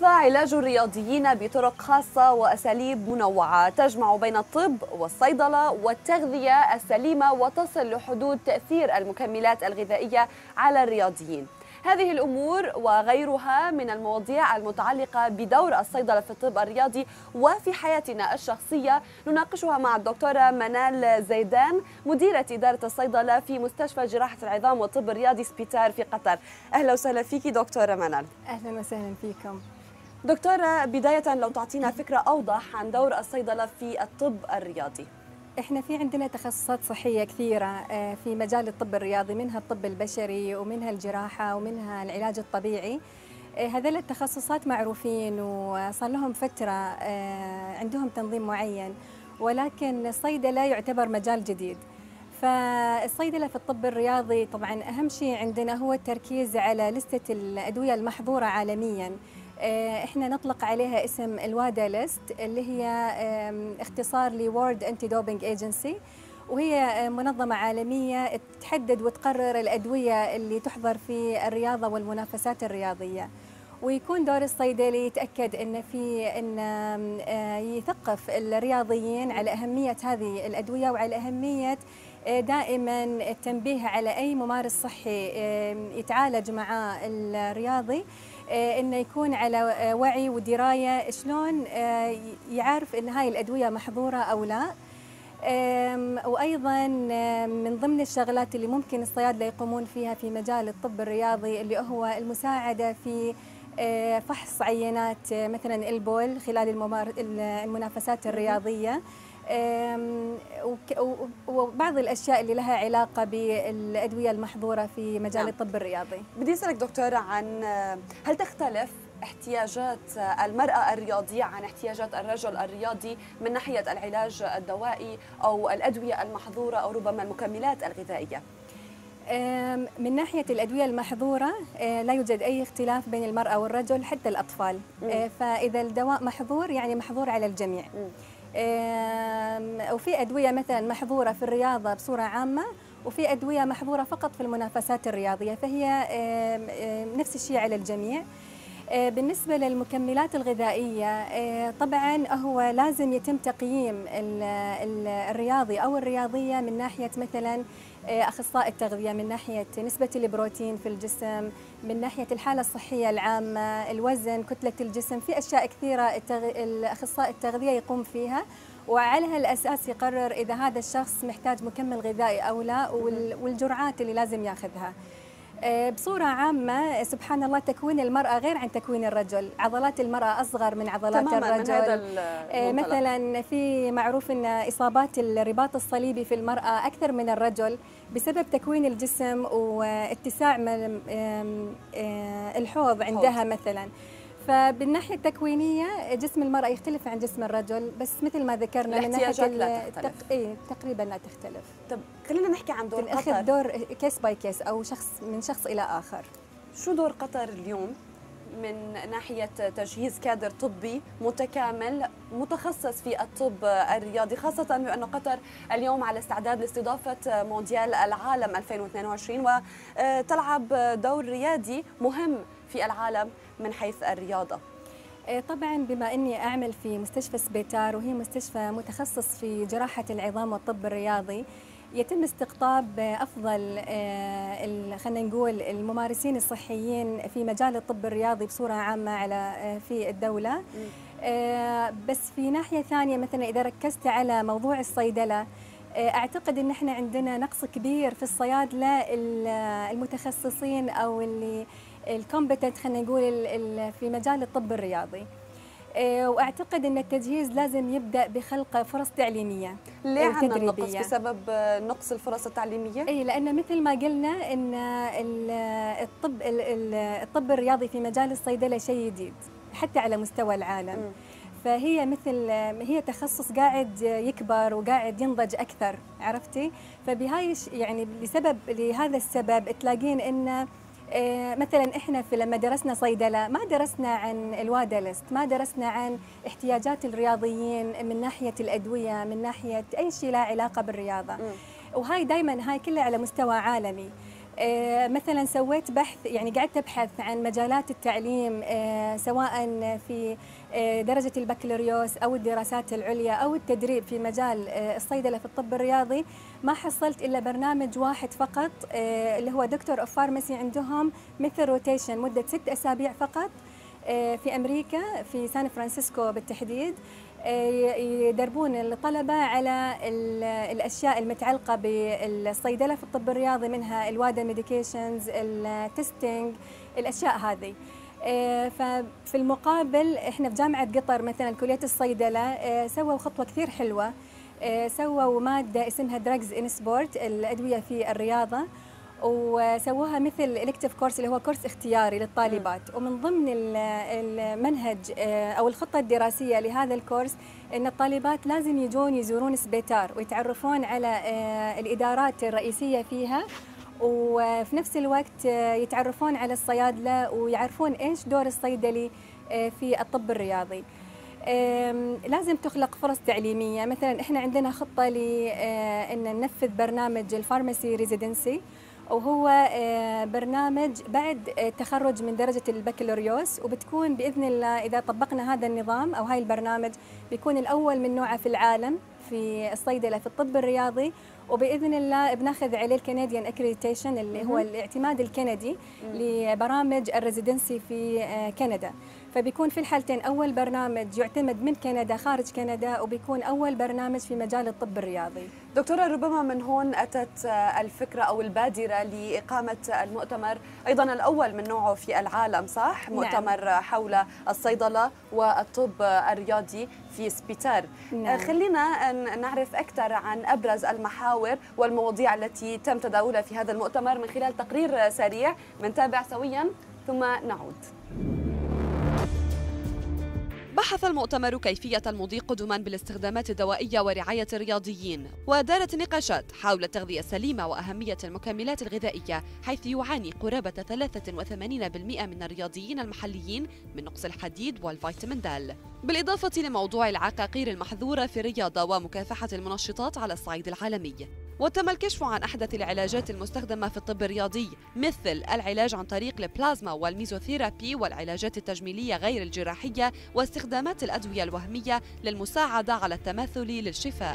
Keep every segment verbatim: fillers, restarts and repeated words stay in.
يحظى علاج الرياضيين بطرق خاصة وأساليب منوعة تجمع بين الطب والصيدلة والتغذية السليمة وتصل لحدود تأثير المكملات الغذائية على الرياضيين. هذه الأمور وغيرها من المواضيع المتعلقة بدور الصيدلة في الطب الرياضي وفي حياتنا الشخصية نناقشها مع الدكتورة منال زيدان، مديرة إدارة الصيدلة في مستشفى جراحة العظام والطب الرياضي سبيتار في قطر. أهلا وسهلا فيكي دكتورة منال. أهلا وسهلا فيكم. دكتورة، بداية لو تعطينا فكرة أوضح عن دور الصيدلة في الطب الرياضي. احنا في عندنا تخصصات صحية كثيرة في مجال الطب الرياضي، منها الطب البشري ومنها الجراحة ومنها العلاج الطبيعي. هذول التخصصات معروفين وصار لهم فترة عندهم تنظيم معين، ولكن الصيدلة يعتبر مجال جديد. فالصيدلة في الطب الرياضي طبعا أهم شيء عندنا هو التركيز على لستة الأدوية المحظورة عالمياً. احنا نطلق عليها اسم الوادا ليست، اللي هي اختصار لورد انتي دوبينج ايجنسي، وهي منظمة عالمية تحدد وتقرر الأدوية اللي تحظر في الرياضة والمنافسات الرياضية. ويكون دور الصيدلي يتأكد ان في ان يثقف الرياضيين على أهمية هذه الأدوية وعلى أهمية دائما التنبيه على أي ممارس صحي يتعالج مع الرياضي انه يكون على وعي ودرايه شلون يعرف ان هاي الادويه محظوره او لا. وايضا من ضمن الشغلات اللي ممكن الصيادله يقومون فيها في مجال الطب الرياضي اللي هو المساعده في فحص عينات مثلا البول خلال المنافسات الرياضيه، وبعض الاشياء اللي لها علاقه بالادويه المحظوره في مجال نعم. الطب الرياضي. بدي اسالك دكتوره عن هل تختلف احتياجات المراه الرياضيه عن احتياجات الرجل الرياضي من ناحيه العلاج الدوائي او الادويه المحظوره او ربما المكملات الغذائيه؟ من ناحيه الادويه المحظوره لا يوجد اي اختلاف بين المراه والرجل حتى الاطفال. م. فاذا الدواء محظور يعني محظور على الجميع. م. وفي أدوية مثلا محظورة في الرياضة بصورة عامة، وفي أدوية محظورة فقط في المنافسات الرياضية، فهي نفس الشيء على الجميع. بالنسبة للمكملات الغذائية طبعا هو لازم يتم تقييم الرياضي أو الرياضية من ناحية مثلا أخصائي التغذية، من ناحية نسبة البروتين في الجسم، من ناحية الحالة الصحية العامة، الوزن، كتلة الجسم، في أشياء كثيرة الأخصائي التغذية يقوم فيها، وعلى هالأساس يقرر إذا هذا الشخص محتاج مكمل غذائي أو لا والجرعات اللي لازم ياخذها. بصورة عامة سبحان الله تكوين المرأة غير عن تكوين الرجل، عضلات المرأة أصغر من عضلات تماماً الرجل. من هذا مثلا في معروف أن إصابات الرباط الصليبي في المرأة أكثر من الرجل بسبب تكوين الجسم واتساع الحوض عندها مثلا. فبالناحية التكوينية جسم المرأة يختلف عن جسم الرجل، بس مثل ما ذكرنا من ناحية لا تختلف. إيه تقريبا لا تختلف. طب خلينا نحكي عن دور قطر. دور كيس باي كيس أو شخص من شخص إلى آخر. شو دور قطر اليوم من ناحية تجهيز كادر طبي متكامل متخصص في الطب الرياضي، خاصة بأن قطر اليوم على استعداد لاستضافة مونديال العالم ألفين واثنين وعشرين وتلعب دور ريادي مهم في العالم من حيث الرياضة؟ طبعا بما أني أعمل في مستشفى سبيتار وهي مستشفى متخصص في جراحة العظام والطب الرياضي، يتم استقطاب أفضل خلينا نقول الممارسين الصحيين في مجال الطب الرياضي بصورة عامة على في الدولة. بس في ناحية ثانية مثلا إذا ركزت على موضوع الصيدلة، أعتقد أن احنا عندنا نقص كبير في الصيادلة المتخصصين أو اللي الكومبتنت خلينا نقول في مجال الطب الرياضي. واعتقد ان التجهيز لازم يبدا بخلق فرص تعليميه. ليه عندنا النقص؟ بسبب نقص الفرص التعليميه؟ اي لان مثل ما قلنا ان الطب الطب الرياضي في مجال الصيدله شيء جديد حتى على مستوى العالم. م. فهي مثل هي تخصص قاعد يكبر وقاعد ينضج اكثر، عرفتي؟ فبهاي يعني لسبب لهذا السبب تلاقين ان مثلا احنا في لما درسنا صيدله ما درسنا عن الوادا ليست، ما درسنا عن احتياجات الرياضيين من ناحيه الادويه، من ناحيه اي شيء له علاقه بالرياضه. م. وهاي دائما هاي كلها على مستوى عالمي. مثلا سويت بحث، يعني قعدت ابحث عن مجالات التعليم سواء في درجة البكالوريوس أو الدراسات العليا أو التدريب في مجال الصيدلة في الطب الرياضي. ما حصلت إلا برنامج واحد فقط اللي هو دكتور أوف فارماسي، عندهم مثل روتيشن مدة ست أسابيع فقط في أمريكا في سان فرانسيسكو بالتحديد، يدربون الطلبة على الأشياء المتعلقة بالصيدلة في الطب الرياضي، منها الوادا ميديكيشنز، التستينج، الأشياء هذه. ففي المقابل احنا في جامعة قطر مثلا كلية الصيدلة سووا خطوة كثير حلوة، سووا مادة اسمها دراجز ان سبورت، الأدوية في الرياضة، وسووها مثل الكتيف كورس اللي هو كورس اختياري للطالبات. ومن ضمن المنهج او الخطه الدراسيه لهذا الكورس ان الطالبات لازم يجون يزورون سبيتار ويتعرفون على الادارات الرئيسيه فيها، وفي نفس الوقت يتعرفون على الصيادله ويعرفون ايش دور الصيدلي في الطب الرياضي. لازم تخلق فرص تعليميه، مثلا احنا عندنا خطه لان ننفذ برنامج الفارماسي ريزيدنسي، وهو برنامج بعد التخرج من درجة البكالوريوس، وبتكون بإذن الله إذا طبقنا هذا النظام أو هاي البرنامج بيكون الأول من نوعه في العالم في الصيدلة في الطب الرياضي، وبإذن الله بناخذ عليه الكنديان اكريديتيشن اللي هو الاعتماد الكندي لبرامج الريزيدنسي في كندا. فبيكون في الحالتين أول برنامج يعتمد من كندا خارج كندا، وبيكون أول برنامج في مجال الطب الرياضي. دكتورة، ربما من هون أتت الفكرة أو البادرة لإقامة المؤتمر أيضا الأول من نوعه في العالم، صح؟ نعم. مؤتمر حول الصيدلة والطب الرياضي في سبيتار. نعم. خلينا نعرف أكثر عن أبرز المحاور والمواضيع التي تم تداولها في هذا المؤتمر من خلال تقرير سريع منتابع سويا ثم نعود. بحث المؤتمر كيفية المضي قدما بالاستخدامات الدوائية ورعاية الرياضيين، ودارت النقاشات حول التغذية السليمة وأهمية المكملات الغذائية، حيث يعاني قرابة ثلاثة وثمانين بالمئة من الرياضيين المحليين من نقص الحديد والفيتامين د، بالإضافة لموضوع العقاقير المحظورة في الرياضة ومكافحة المنشطات على الصعيد العالمي. وتم الكشف عن أحدث العلاجات المستخدمة في الطب الرياضي، مثل العلاج عن طريق البلازما والميزوثيرابي والعلاجات التجميلية غير الجراحية واستخدامات الأدوية الوهمية للمساعدة على التماثل للشفاء.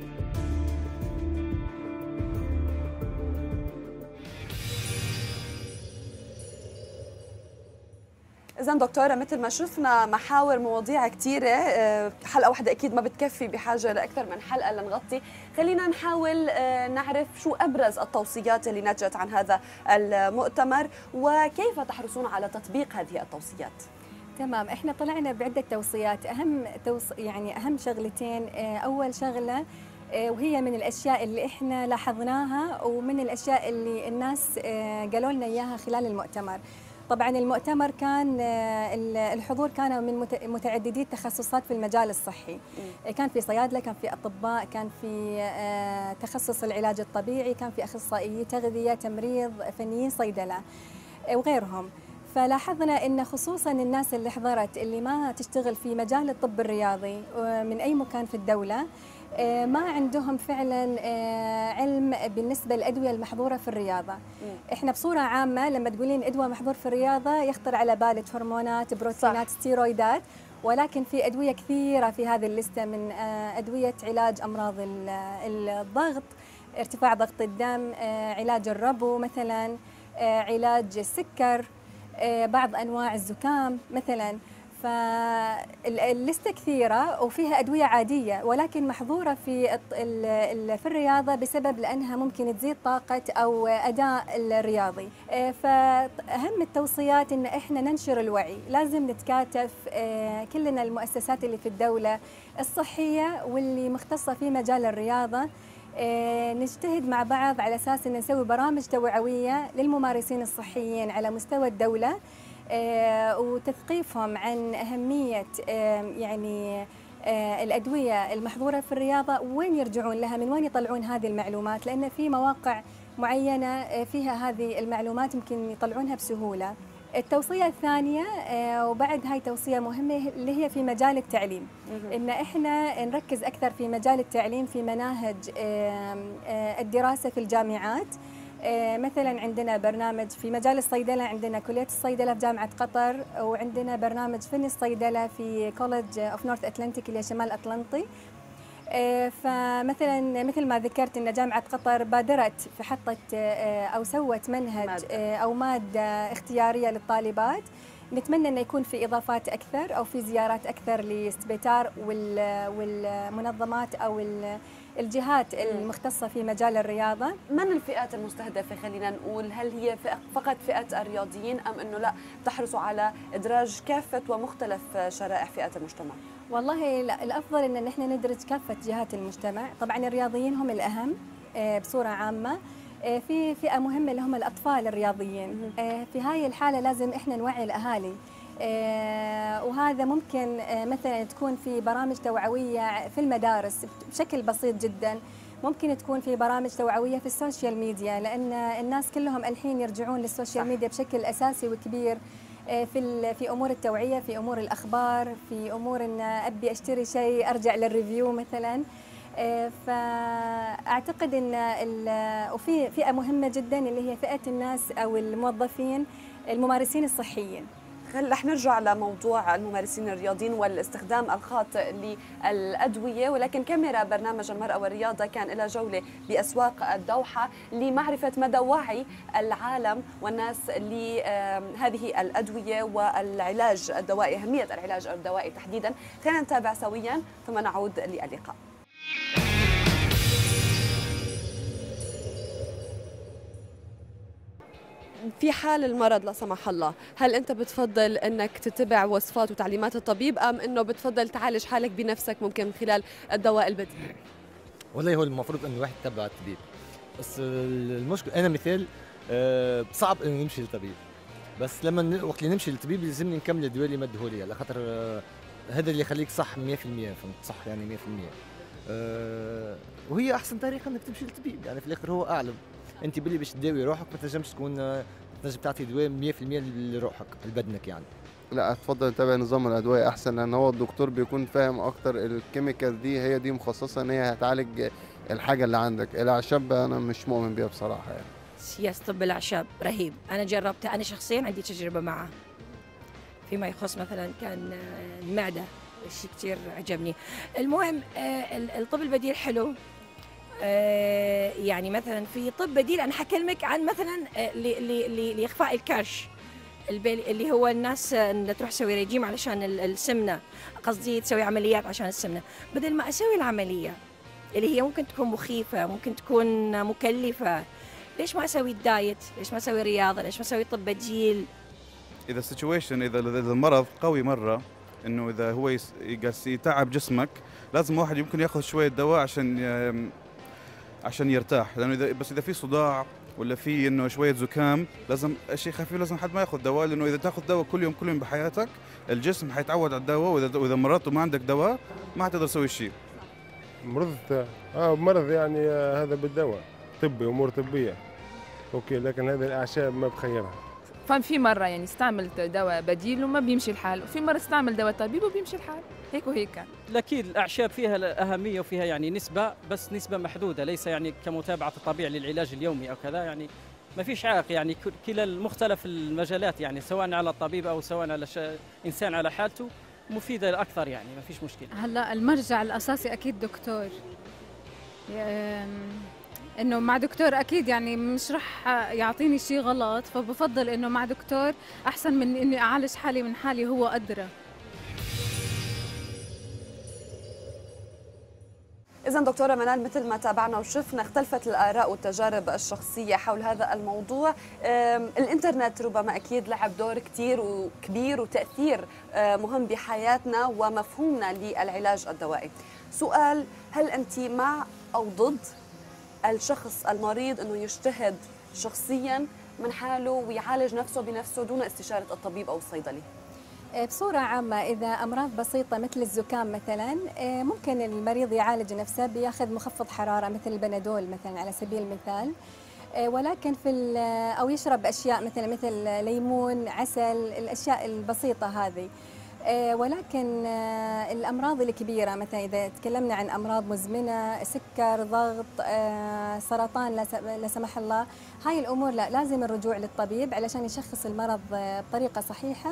إذن دكتورة، مثل ما شفنا محاور مواضيع كثيرة، حلقة واحدة أكيد ما بتكفي، بحاجة لأكثر من حلقة لنغطي. خلينا نحاول نعرف شو أبرز التوصيات اللي نتجت عن هذا المؤتمر وكيف تحرصون على تطبيق هذه التوصيات. تمام، احنا طلعنا بعدة توصيات. أهم توص... يعني أهم شغلتين. أول شغلة وهي من الأشياء اللي احنا لاحظناها ومن الأشياء اللي الناس قالوا لنا إياها خلال المؤتمر. طبعا المؤتمر كان الحضور كان من متعددي التخصصات في المجال الصحي، كان في صيادله، كان في اطباء، كان في تخصص العلاج الطبيعي، كان في اخصائيي تغذيه، تمريض، فنيين صيدله وغيرهم. فلاحظنا ان خصوصا الناس اللي حضرت اللي ما تشتغل في مجال الطب الرياضي من اي مكان في الدوله ما عندهم فعلا علم بالنسبه للادويه المحظوره في الرياضه. احنا بصوره عامه لما تقولين ادويه محظور في الرياضه يخطر على بالك هرمونات، بروتينات، ستيرويدات، ولكن في ادويه كثيره في هذه الليسته، من ادويه علاج امراض الضغط، ارتفاع ضغط الدم، علاج الربو مثلا، علاج السكر، بعض انواع الزكام مثلا. فالليسته كثيره وفيها ادويه عاديه ولكن محظوره في في الرياضه بسبب لانها ممكن تزيد طاقه او اداء الرياضي. فاهم التوصيات ان احنا ننشر الوعي، لازم نتكاتف كلنا المؤسسات اللي في الدوله الصحيه واللي مختصه في مجال الرياضه، نجتهد مع بعض على اساس ان نسوي برامج توعويه للممارسين الصحيين على مستوى الدوله، وتثقيفهم عن أهمية يعني الأدوية المحظورة في الرياضة، وين يرجعون لها، من وين يطلعون هذه المعلومات، لأن في مواقع معينة فيها هذه المعلومات يمكن يطلعونها بسهولة. التوصية الثانية وبعد هاي توصية مهمة اللي هي في مجال التعليم، إن إحنا نركز أكثر في مجال التعليم في مناهج الدراسة في الجامعات، مثلا عندنا برنامج في مجال الصيدلة، عندنا كلية الصيدلة في جامعة قطر، وعندنا برنامج فن الصيدلة في كوليدج اوف نورث اتلانتيك اللي هي شمال اطلنطي. فمثلا مثل ما ذكرت ان جامعة قطر بادرت في حطت او سوت منهج او مادة اختيارية للطالبات. نتمنى انه يكون في اضافات اكثر او في زيارات اكثر لسبيتار والمنظمات او الجهات المختصة في مجال الرياضة. من الفئات المستهدفة خلينا نقول؟ هل هي فقط فئة الرياضيين أم أنه لا تحرصوا على إدراج كافة ومختلف شرائح فئات المجتمع؟ والله الأفضل أن نحن ندرج كافة جهات المجتمع. طبعا الرياضيين هم الأهم بصورة عامة، في فئة مهمة اللي هم الأطفال الرياضيين. في هاي الحالة لازم إحنا نوعي الأهالي، وهذا ممكن مثلا تكون في برامج توعوية في المدارس بشكل بسيط جدا، ممكن تكون في برامج توعوية في السوشيال ميديا، لأن الناس كلهم الحين يرجعون للسوشيال ميديا بشكل أساسي وكبير في في أمور التوعية، في أمور الأخبار، في أمور إن أبي أشتري شيء أرجع للريفيو مثلا. فأعتقد أن وفي فئة مهمة جدا اللي هي فئة الناس أو الموظفين الممارسين الصحيين. رح نرجع لموضوع الممارسين الرياضيين والاستخدام الخاطئ للأدوية، ولكن كاميرا برنامج المرأة والرياضة كان لها جولة بأسواق الدوحة لمعرفة مدى وعي العالم والناس لهذه الأدوية والعلاج الدوائي، أهمية العلاج الدوائي تحديدا. خلينا نتابع سويا ثم نعود للقاء. في حال المرض لا سمح الله، هل أنت بتفضل أنك تتبع وصفات وتعليمات الطبيب أم أنه بتفضل تعالج حالك بنفسك ممكن من خلال الدواء البديل؟ والله هو المفروض أن الواحد يتبع الطبيب، بس المشكلة أنا مثال صعب أنه نمشي للطبيب، بس لما وقت اللي نمشي للطبيب لازمني نكمل الدواء اللي مدهولي لي، لخاطر هذا اللي يخليك صح مية في المية، فهمت صح يعني مية في المية. أه وهي أحسن طريقة أنك تمشي للطبيب، يعني في الآخر هو أعلم. انت باللي باش تداوي روحك ما تنجمش تكون تنجم تعطي دواء مية في المية لروحك لبدنك يعني. لا اتفضل تتابع نظام الادويه احسن، لان هو الدكتور بيكون فاهم اكتر الكيميكال دي هي دي مخصصه ان هي هتعالج الحاجه اللي عندك. الاعشاب انا مش مؤمن بيها بصراحه يعني. سياسه طب الاعشاب رهيب، انا جربته، انا شخصيا عندي تجربه معه فيما يخص مثلا كان المعده، شيء كثير عجبني. المهم الطب البديل حلو، يعني مثلا في طب بديل انا حكلمك عن مثلا لاخفاء الكرش اللي هو الناس اللي تروح تسوي ريجيم علشان السمنه، قصدي تسوي عمليات عشان السمنه، بدل ما اسوي العمليه اللي هي ممكن تكون مخيفه ممكن تكون مكلفه، ليش ما اسوي الدايت؟ ليش ما اسوي رياضه؟ ليش ما اسوي طب بديل؟ اذا السيتويشن اذا المرض قوي مره انه اذا هو يتعب جسمك لازم واحد يمكن ياخذ شويه دواء عشان عشان يرتاح، لانه اذا بس اذا في صداع ولا في انه شويه زكام لازم شيء خفيف، لازم حد ما ياخذ دواء، لانه اذا تاخذ دواء كل يوم كل يوم بحياتك الجسم حيتعود على الدواء، واذا واذا مرضت وما عندك دواء ما حتقدر تسوي شيء. مرضت اه مرض يعني آه هذا بالدواء طبي، امور طبيه اوكي، لكن هذه الاعشاب ما بخيرها. ففي مره يعني استعملت دواء بديل وما بيمشي الحال، وفي مره استعمل دواء طبيب وبيمشي الحال، هيك وهيك. اكيد الاعشاب فيها اهميه وفيها يعني نسبه، بس نسبه محدوده، ليس يعني كمتابعه الطبيع للعلاج اليومي او كذا، يعني ما فيش عائق، يعني كلا مختلف المجالات يعني سواء على الطبيب او سواء على انسان على حالته مفيده اكثر، يعني ما فيش مشكله. هلا المرجع الاساسي اكيد دكتور، انه مع دكتور اكيد يعني مش رح يعطيني شيء غلط، فبفضل انه مع دكتور احسن من اني اعالج حالي من حالي، هو ادرى. إذا دكتورة منال مثل ما تابعنا وشفنا اختلفت الآراء والتجارب الشخصية حول هذا الموضوع. الإنترنت ربما أكيد لعب دور كتير وكبير وتأثير مهم بحياتنا ومفهومنا للعلاج الدوائي. سؤال، هل أنت مع أو ضد الشخص المريض أنه يجتهد شخصيا من حاله ويعالج نفسه بنفسه دون استشارة الطبيب أو الصيدلي؟ بصورة عامة إذا أمراض بسيطة مثل الزكام مثلا ممكن المريض يعالج نفسه بياخذ مخفض حرارة مثل البنادول مثلا على سبيل المثال، ولكن في أو يشرب أشياء مثلا مثل ليمون، عسل، الأشياء البسيطة هذه. آه، ولكن آه، الأمراض الكبيرة مثلا إذا تكلمنا عن أمراض مزمنة، سكر، ضغط، آه، سرطان لا س- لا سمح الله، هاي الأمور لا لازم الرجوع للطبيب علشان يشخص المرض آه، بطريقة صحيحة.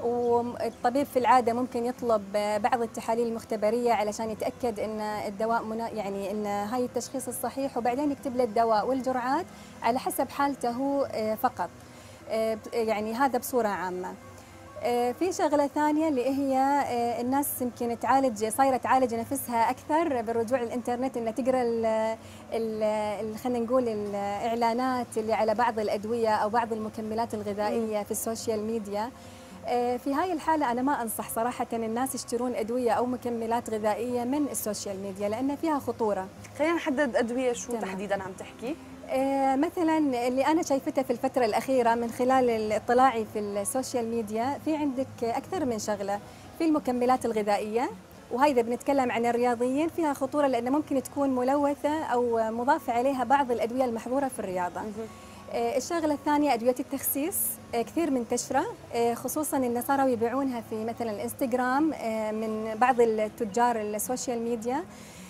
والطبيب في العادة ممكن يطلب آه، بعض التحاليل المختبرية علشان يتأكد أن الدواء منا يعني أن هاي التشخيص الصحيح، وبعدين يكتب له الدواء والجرعات على حسب حالته هو آه، فقط. آه، يعني هذا بصورة عامة. آه، في شغلة ثانية اللي هي آه، الناس يمكن تعالج صايرة تعالج نفسها أكثر بالرجوع للإنترنت، إنها تقرأ ال- ال- ال- خلينا نقول الإعلانات اللي على بعض الأدوية أو بعض المكملات الغذائية في السوشيال ميديا. آه، في هاي الحالة أنا ما أنصح صراحة الناس يشترون أدوية أو مكملات غذائية من السوشيال ميديا لأن فيها خطورة. خلينا نحدد أدوية شو تمام. تحديدا عم تحكي؟ آه، مثلا اللي أنا شايفته في الفترة الأخيرة من خلال اطلاعي في السوشيال ميديا، في عندك أكثر من شغلة. في المكملات الغذائية، وهي إذا بنتكلم عن الرياضيين فيها خطورة لأن ممكن تكون ملوثة أو مضاف عليها بعض الأدوية المحظورة في الرياضة. آه، الشغلة الثانية أدوية التخسيس، آه، كثير منتشرة، آه، خصوصا إن صاروا يبيعونها في مثلا الانستغرام آه، من بعض التجار السوشيال ميديا.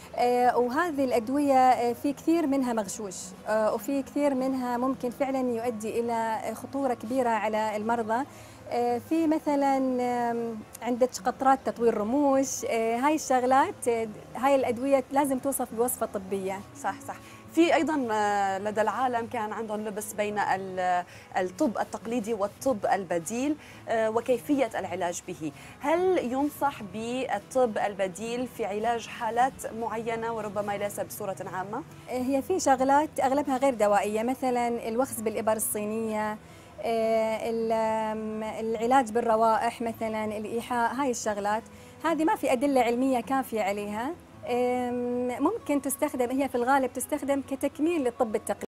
آه، وهذه الأدوية آه، في كثير منها مغشوش، آه، وفي كثير منها ممكن فعلا يؤدي إلى خطورة كبيرة على المرضى. آه، في مثلا آم، عندك قطرات تطوير رموش، آه، هاي الشغلات، آه، هاي الأدوية لازم توصف بوصفة طبية. صح صح. في ايضا آه، لدى العالم كان عندهم لبس بين ال- الطب التقليدي والطب البديل آه، وكيفيه العلاج به. هل ينصح بالطب البديل في علاج حالات معينه وربما ليس بصوره عامه؟ آه، هي في شغلات أغلبها غير دوائية، مثلا الوخز بالإبر الصينية، آه، ال- آم، العلاج بالروائح، مثلا الإيحاء، هاي الشغلات هذه ما في أدلة علمية كافية عليها. آم، ممكن تستخدم، هي في الغالب تستخدم كتكميل للطب التقليدي.